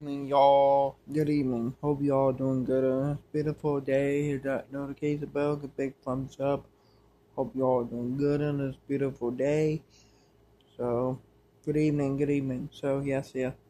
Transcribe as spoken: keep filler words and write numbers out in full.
Evening, y'all. Good evening. Hope y'all doing good on this beautiful day. Hit that notification bell, get a big thumbs up. Hope y'all doing good on this beautiful day. So, good evening, good evening. So, yes, yeah.